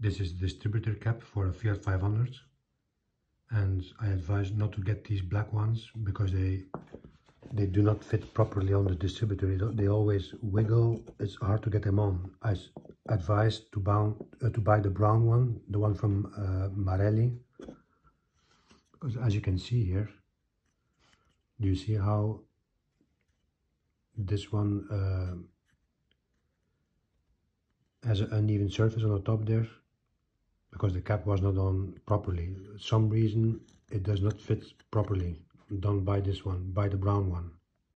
This is the distributor cap for a Fiat 500, and I advise not to get these black ones because they do not fit properly on the distributor. They always wiggle. It's hard to get them on. I advise to buy the brown one, the one from Marelli, because as you can see here, do you see how this one has an uneven surface on the top there? Because the cap was not on properly. For some reason it does not fit properly. Don't buy this one, buy the brown one.